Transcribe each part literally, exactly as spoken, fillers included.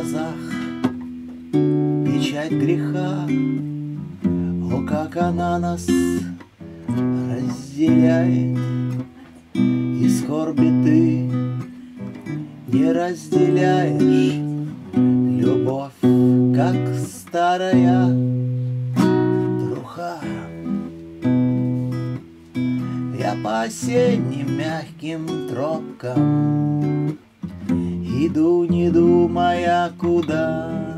глазах печать греха. О, как она нас разделяет, и скорби ты не разделяешь. Любовь, как старая труха. Я по осенним мягким тропкам иду, не думая куда.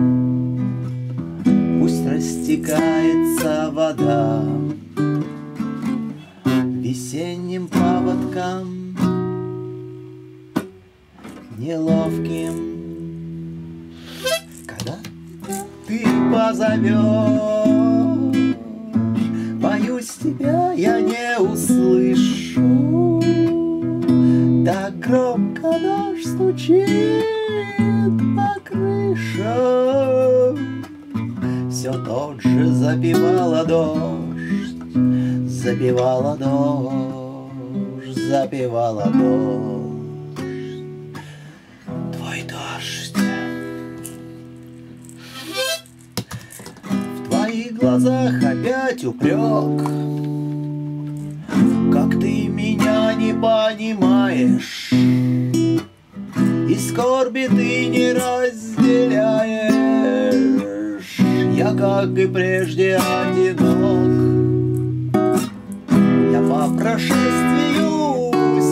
Пусть растекается вода весенним паводком неловким. Когда ты позовешь, боюсь, тебя я не услышу. Так громко дождь стучит по крыше. Все тот же запевала дождь, запевала дождь, запевала дождь. Твой дождь. В твоих глазах опять упрек, как ты меня не понимаешь, и скорби ты не разделяешь. Я, как и прежде, одинок. Я по прошествию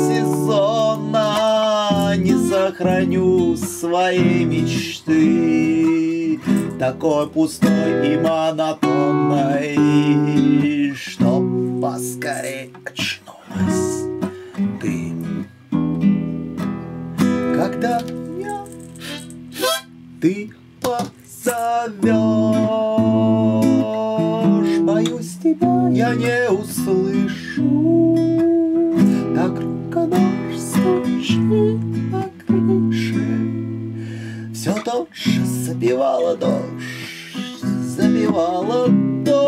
сезона не сохраню своей мечты, такой пустой и монотонной, чтоб поскорей очнулась ты. Когда меня ты позовешь, боюсь, тебя я не услышу. Так громко дождь стучит по крыше. Все тот же запевала дождь, запевала дождь.